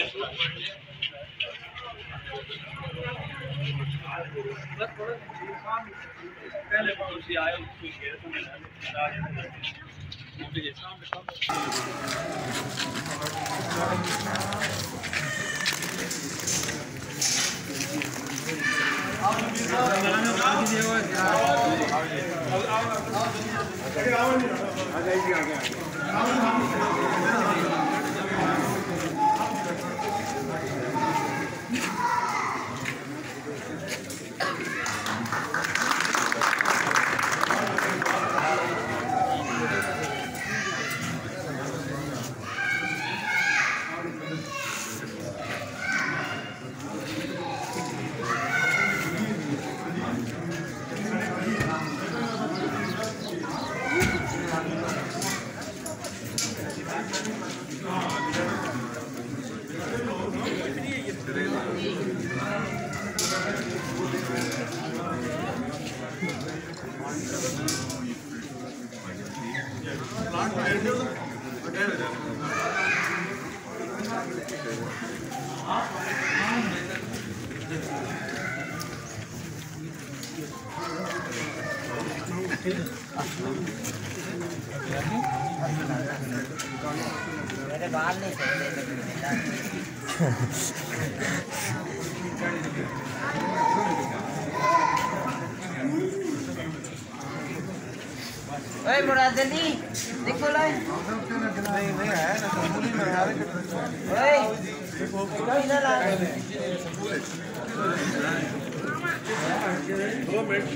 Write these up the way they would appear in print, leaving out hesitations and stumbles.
पहले पड़ोसी आए उसको घेर तो मिला मेरे बाल नहीं सही ओए मुराद अली देखो ला नहीं है ना संपूली में यार ओए कोई ना ला 2 मिनट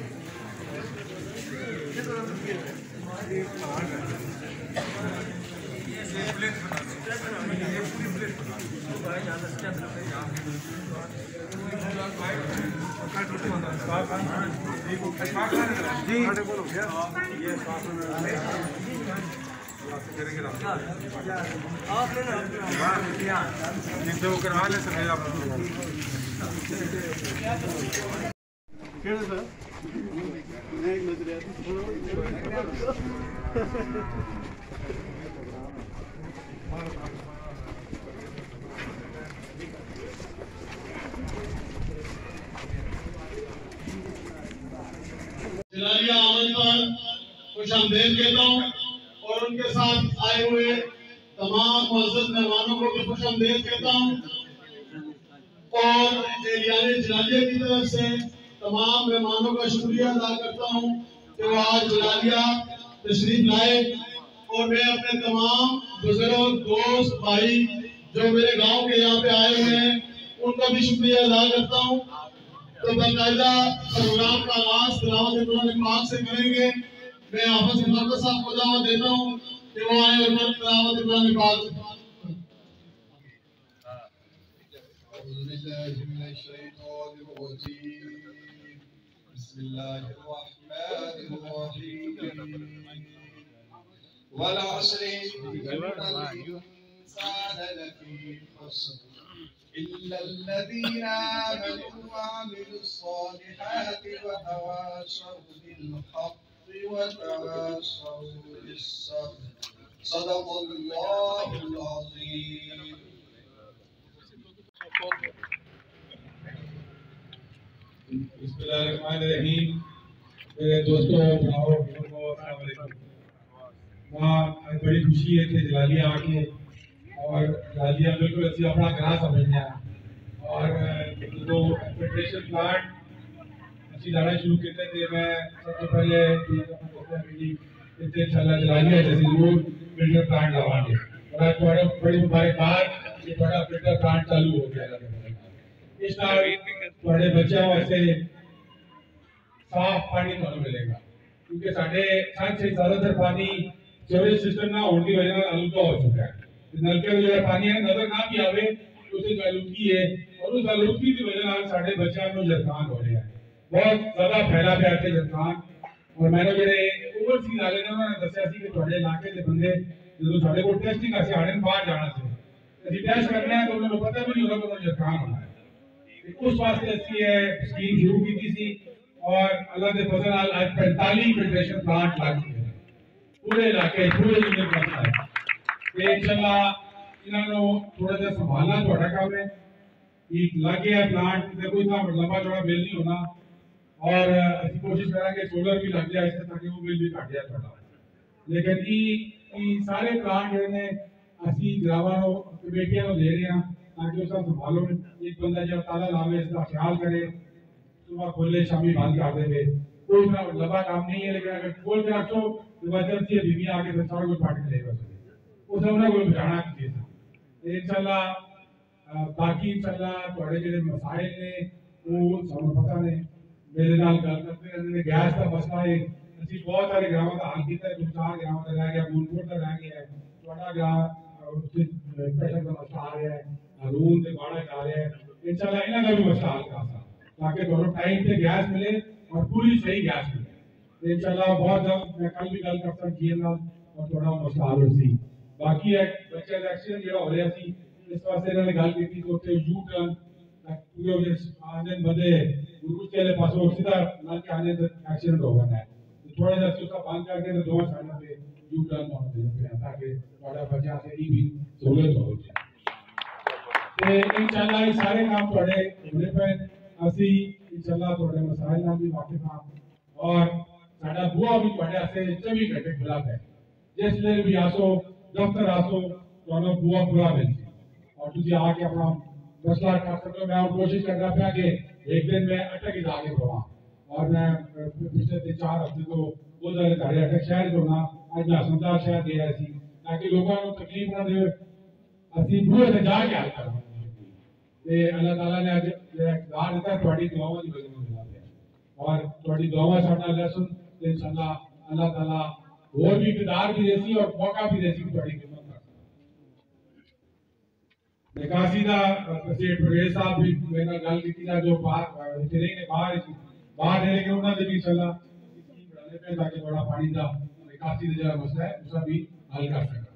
जलालिया आमद पर खुशामदीद कहता हूँ और उनके साथ आए हुए तमाम मुअज़्ज़ज़ मेहमानों को भी खुशामदीद कहता हूँ और एरियाने जलालिया की तरफ से तमाम मेहमानों का शुक्रिया अदा करता हूँ कि वो आज जलालिया तशरीफ लाए और मैं अपने तमाम बुजुर्ग दोस्त भाई जो मेरे गांव के यहाँ पे आए हुए हैं उनका भी शुक्रिया अदा करता हूँ। तो बाकायदा प्रोग्राम का आगाज तिलावत पाक से करेंगे। मैं हाफिज़ मुहम्मद साहब को दावत देता हूँ कि वो आए और तिलावत पाक إلا الذين آمنوا وعملوا الصالحات وتواصوا بالحق وتواصوا بالصبر صدق الله العظيم. बिस्मिल्लाहिर्रहमानिर्रहीम। मेरे दोस्तों भाइयों बुजुर्गों अस्सलाम वालेकुम। आज बड़ी खुशी है कि जलालिया आके और जलालिया बिल्कुल अच्छी अपना ग्राह समझना है और जो फेडरेशन प्लांट अच्छी लाना शुरू करते थे। मैं सबसे पहले इंशाल्लाह जलालिया जैसे जरूर फिल्टर प्लांट लगाएंगे और आज थोड़ा बड़ी मुबारकबाद ये बड़ा फिल्टर प्लांट चालू हो गया है। इस साल थोड़े बच्चों वास्ते साफ पानी ਤੁਹਾਨੂੰ मिलेगा क्योंकि साढ़े छत से ज्यादातर पानी सीवरेज सिस्टम ना होने की वजह से आलूदा हो चुका है। नलके में जो पानी है नजर ना भी आवे उससे आलूदगी है और उस आलूदगी की वजह से साढ़े बच्चों को जरखान हो रहे हैं, बहुत ज्यादा फैला पे आते जरखान। और मैंने जेडे ओवरसीज वाले ने उन्होंने दसिया सी कि थोड़े इलाके के बंदे जो साढ़े को टेस्टिंग आसे आने बाहर जाना से ਅਸੀਂ टेस्ट करने हैं तो उन्होंने पता भी नहीं होगा कि उन्होंने जरखान होना है। उस वास्ते असली स्कीम शुरू की थी और अल्लाह के फजल नाल आज 45 फिल्ट्रेशन प्लांट लग चुके हैं पूरे इलाके पूरे यूनिट में। इंशाल्लाह इन्होंने थोड़ा जिहा संभालना थोड़ा काम है। एक लग गया प्लांट ते कोई इतना लंबा चौड़ा बिल नहीं होना और असं कोशिश करेंगे सोलर भी लग जाए इससे ताकि वो बिल भी घट जाए थोड़ा। लेकिन ये सारे प्लांट जो असी ग्रावां कमेटियां दे रहे हैं ताकि उसका संभालो। एक बंदा जो ताला लावे इसका ख्याल करे, सुबह खोले शामी बंद कर दे। कोई इतना लंबा काम नहीं है, लेकिन अगर खोल के रखो इमरजेंसी बीवी आके तो सारा कुछ पार्टी लेगा उस उन्हें कोई बचाना चाहिए। इंशाल्लाह बाकी इंशाल्लाह थोड़े जो मसाइल ने वो सानू पता ने मेरे नाल गल करते रहंदे। गैस का मसला है असं बहुत सारे ग्रामों का हल किया, 2-4 ग्रामों का रह गया, मूलपुर का रह गया, थोड़ा ग्राम प्रेशर का मसला आ रहा है, रून से बाड़ा आ रहा है। इंशाल्लाह इन्हां का भी मसला हल करना ताकि दोनों टाइम पे गैस मिले और पूरी सही गैस मिले। इंशाल्लाह बहुत जल्द मैं कल भी गल कर सकता और थोड़ा मसला हल हो सी। बाकी है बच्चे का एक्सीडेंट जो हो रहा सी इस वास्ते इन्होंने गल की तो उत्थे यू टर्न पूरे आने बंदे गुरुज के पासों सीधा लग के आने एक्सीडेंट हो गया है। तो थोड़ा सा उसका बंद करके तो दोनों साइडों पे यू टर्न होने देते हैं ताकि थोड़ा बच्चा से भी सहूलत हो जाए। तो इंशाल्लाह ये सारे काम थोड़े होने पे असी इंशाल्लाह थोड़े मसाइल नाल भी वाकिफ हां और साडा बुआ भी थोड़े आसे 24 घंटे खुला है। जिसले भी आसो दफ्तर आसो तो बुआ खुला मिल और तुझे आके अपना मसला कर सकते हो। मैं कोशिश कर रहा था कि एक दिन में अटक ही जाके पवा और मैं पिछले 3-4 हफ्ते तो वो घर अटक शहर जो ना आज मैं हसनदार शहर दे रहा थी ताकि लोगों को तकलीफ ना दे। असी बुए से जाके हाल कर अल्लाह ताला ने अज इकदार दिता थोड़ी दुआओं की वजह से मिला और थोड़ी दुआओं साडा लहसुन इंशाल्लाह अल्लाह ताला और भी इकदार भी देसी और मौका भी देसी थोड़ी खिदमत कर। निकासी का सेठ प्रवेश साहब भी मेरे गल की जो बाहर इतने ने बाहर है लेकिन उन्होंने भी इंशाल्लाह स्कीम बनाने पे ताकि थोड़ा पानी का निकासी का जो मसला है उसका भी हल कर सके।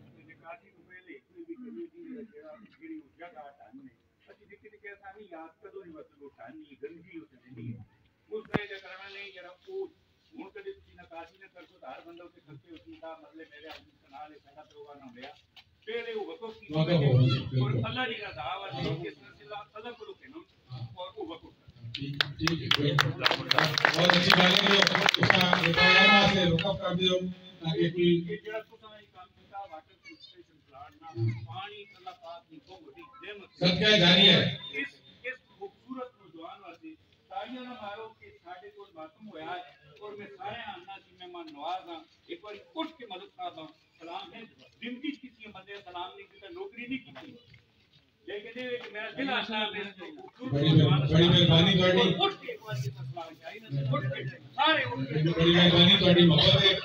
पहले वो वक़्फ़ की और अल्लाह की रज़ा वाले इस सिलसिला अलग को के नाम और वो वक़्फ़ ठीक है बहुत अच्छी बात है। उसका रिकॉर्डमा से वक़्फ़ कर दियो ताकि कोई जेड़ा तुसा ये काम कीता वाटर स्टेशन प्लांट ना पानी अल्लाह पाक की बहुत बड़ी नेमत सदका जारी है। इस खूबसूरत नौजवान वास्ते तालियां ना मारो कि साडे कोल मातम होया और मैं सारे आना की मेहमान नवाज हां। एक बार उठ के मदद साहब सलाम है जिंदगी किसी बंदे सलाम नहीं किया नौकरी नहीं की लेकिन ये मेरा दिल आशा है बड़ी मेहरबानी थोड़ी उठ के एक बार सलाम चाहिए ना उठ के सारे उठ के बड़ी मेहरबानी थोड़ी मोहब्बत है।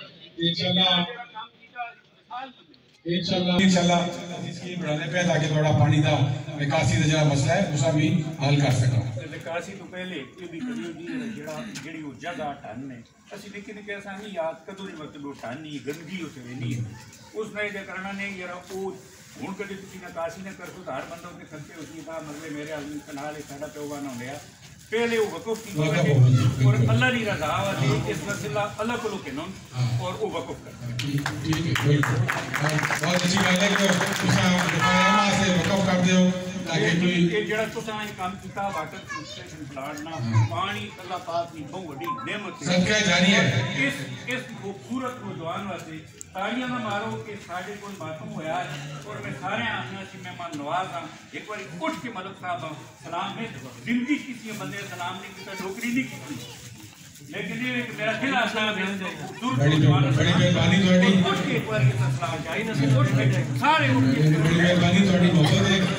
इंशाल्लाह स्कीम बनाने पे ताकि थोड़ा पानी का निकासी का जो मसला है उसका भी हल कर सका। निकासी तो पहले ये भी करियो जी जेड़ा जेड़ी वो जगह टन ने असि लेकिन के सानी याद कदों नहीं मतलब टन नहीं गंदगी उसे नहीं है उसने जे करना नहीं जरा वो हुन कदी तुसी निकासी ने कर सुधार बंदों के खर्चे उसी का मतलब मेरे आदमी कनाल साडा तौबा ना होया पहले वो वक़्फ़ की और अल्लाह की रज़ा वाले इस मसला अलग को के नाम और वो वक़्फ़ कर। ठीक है बिल्कुल बहुत अच्छी बात है कि तुसा रिकॉर्डमा से वक़्फ़ कर दियो ताकि कोई ये जेड़ा तुसा ये काम कीता वाटर स्टेशन प्लांट ना पानी अल्लाह पाक की बहुत बड़ी नेमत है सदका जारी है। इस खूबसूरत नौजवान वास्ते तालियां ना मारो कि साडे कोल मातम होया और मैं सारे आना सी मेहमान नवाज हां। एक बार उठ के मलक साहब सलाम है जिंदगी किसी बंदे सलाम नहीं किया नौकरी नहीं की लेकिन ये मेरा दिल आशा है बड़ी मेहरबानी थोड़ी उठ के एक बार सलाम चाहिए ना उठ के सारे उठ के बड़ी मेहरबानी थोड़ी मोहब्बत है।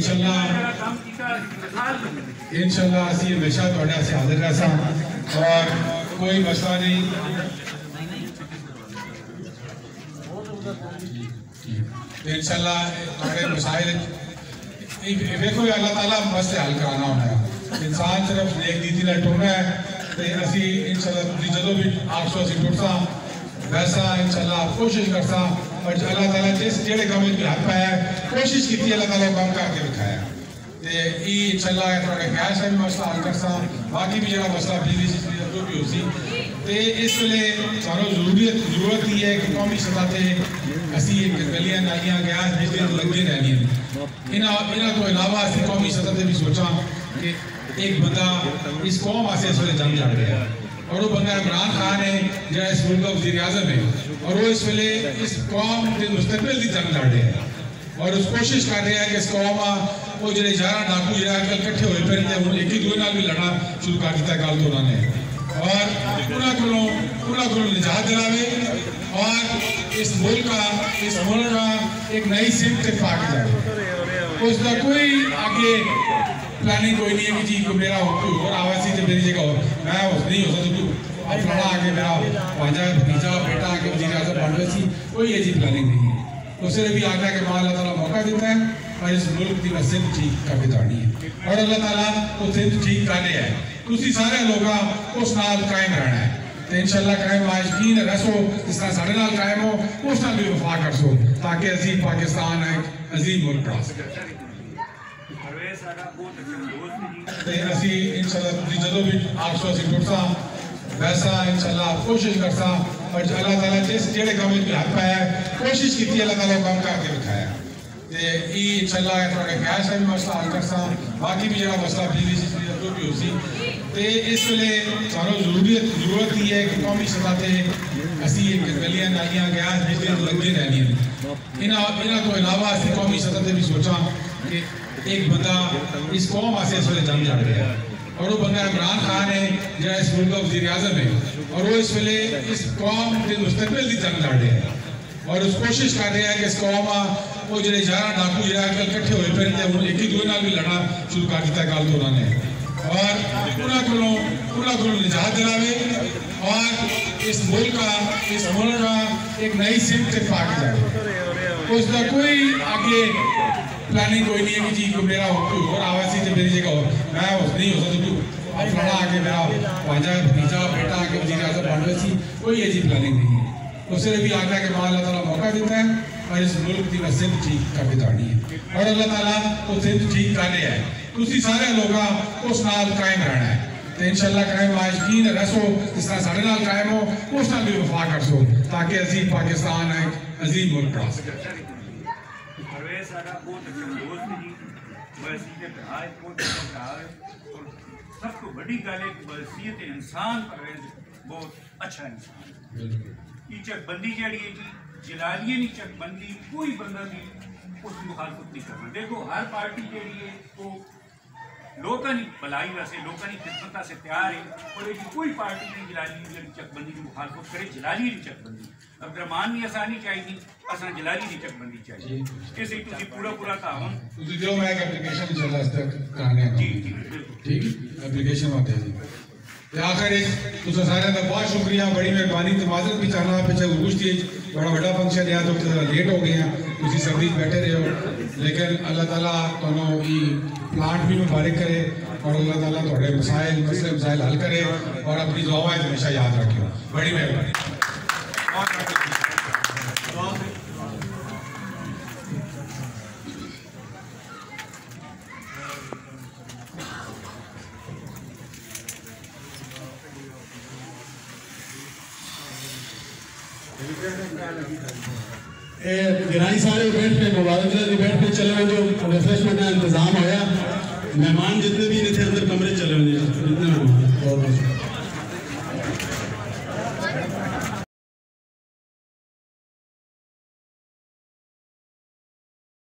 इंशाल्लाह असी हमेशा थोड़े से हाजिर रहसा और कोई मसला नहीं इंशाल्लाह थोड़े मसाइल देखो अल्लाह ताला मसले हल कराना होना है। इंसान सिर्फ नेक नीति ना टुरना है तो असी इंशाल्लाह जो भी आपसो असी टुरसा वैसा इंशाल्लाह कोशिश करसा और अल्लाह ताला जिस जेड़े काम में हाथ पाया कोशिश की अल्लाह ताला काम करके दिखाया ते इंशाल्लाह थोड़ा गैस है मसला हल करसा बाकी भी जरा मसला बिजली जो भी होसी तो इस वे सारों जरूरत ही है कि कौमी सतह पर असी गलियां नालियां गैस बिजली लगती रहनी इन्हों तो इलावा असी कौमी सतह पर भी सोचा कि एक बंदा इस कौम वास्ते इस वे जंग लड़ रहा है और वो बंदा इमरान खान है जो इस मुल्क का वज़ीर आज़म है और वो इस वे इस कौम के मुस्तकबिल की जंग लड़ रहा है और उस कोशिश कर रहा है कि इस कौम वो जो 11 डाकू जो अजकल कट्ठे हुए फिर एक ही दूसरे नाल भी लड़ना शुरू कर दिया गल तो उन्होंने और उन्होंने को निजात दिलावे और इस मुल्क का एक नई सिमत पे आके जाए उसका कोई आगे प्लानिंग कोई नहीं है कि जी को मेरा कोई और आवासी तो मेरी जगह हो मैं नहीं हो सकता तू फलाना आगे मेरा भांजा भतीजा बेटा आके वज़ीर आज़म बन रहे सी कोई ऐसी प्लानिंग नहीं है उसने भी आज्ञा के बाद अल्लाह ताला मौका देता है और इस मुल्क की सिंध ठीक करके जानी है और अल्लाह ताला वो सिंध ठीक कर रहा है तुसी सारे लोग उस नाल कायम रहना है तो इंशाअल्लाह कायम आजकीन रसो जिस तरह साढ़े नाल कायम हो उस नाल भी वफा कर सो ताकि अजीम पाकिस्तान है अजीम मुल्क बना सके असी इंशाअल्लाह तुसी जदों भी आपसो असी टुटसा वैसा इंशाअल्लाह कोशिश करसा और अल्लाह ताला जिस जेड़े काम में हाथ पाया कोशिश की अल्लाह ताला काम करके दिखाया ते ई इंशाअल्लाह थोड़े गैस का भी मसला हल करसा बाकी भी जेड़ा मसला बिजली से जो भी होसी ते इस वे सारों जरूरत ही है कि कौमी सतह पर असी गलियां नालियां गैस बिजली लगती रहनी इन्हों तो इलावा असी कौमी सतह पर भी सोचा कि एक बंदा इस कौम वास्ते इस वे जंग लड़ रहा है और वो बंदा इमरान खान है जो इस मुल्क का वज़ीर आज़म है और वो इस वे इस कौम के मुस्तकबिल की जंग लड़ रहा है और उस कोशिश कर रहा है कि इस कौम वो जो 11 डाकू जो अजकल कट्ठे हुए फिर एक ही दूसरे नाल भी लड़ना शुरू कर दिया गल तो उन्होंने और उन्होंने को निजात दिलावे और इस मुल्क का एक नई सिमत पे आके जाए उसका कोई आगे प्लानिंग कोई नहीं है कि जी को मेरा कोई और आवासी तो मेरी जगह हो मैं नहीं हो सकता तू फलाना आके मेरा भांजा भतीजा बेटा आके वज़ीर आज़म बन रहे सी कोई ऐसी प्लानिंग नहीं है उसने भी आज्ञा के बाद अल्लाह ताला मौका देता है और इस मुल्क की सिंध ठीक करके जानी है और अल्लाह ताला वो सिंध ठीक कर रहा है तुसी सारे लोग उस नाल कायम रहना है तो इंशाअल्लाह कायम आजकीन रसो जिस तरह साढ़े नाल कायम हो उस नाल भी वफा कर सो ताकि अजीम पाकिस्तान है अजीम मुल्क बना सके सबको बड़ी गल है कि वसीयत इंसान पर बहुत अच्छा इंसान चकबंदी जड़ी है जी जलालिए नहीं चकबंदी कोई बंदा भी उस मुखालफत नहीं करना देखो हर पार्टी जड़ी है वो लोगों की भलाई वैसे लोगों की खिदमत से तैयार है और ये कोई पार्टी नहीं जलाली चकबंदी की मुखालफत करे जलाली नहीं चकबंदी अब्दुर्रहमान ने ऐसा नहीं चाहिए असा जलाली नहीं चकबंदी चाहिए इसे तुझे पूरा तावन जो मैं एक एप्लीकेशन इंशाल्लाह इस तक कराने जी बिल्कुल ठीक एप्लीकेशन आते हैं जी आखिर तुम सारे का बहुत शुक्रिया बड़ी मेहरबानी तो माजरत भी चाहना पिछले उर्स थी बड़ा बड़ा फंक्शन है तो लेट हो गए हैं तुम सभी बैठे रहे हो लेकिन अल्लाह ताला दोनों ही प्लांट भी मुबारक करे और अल्लाह ताला थोड़े मसाइल हल करे और अपनी दुआएं हमेशा याद रखे बड़ी मेहरबानी गिराई सारे इवेंट पे मुबारक इवेंट पे चले जो रिफ्रेशमेंट का इंतजाम होया मेहमान जितने भी थे अंदर कमरे चले जितने मेहमान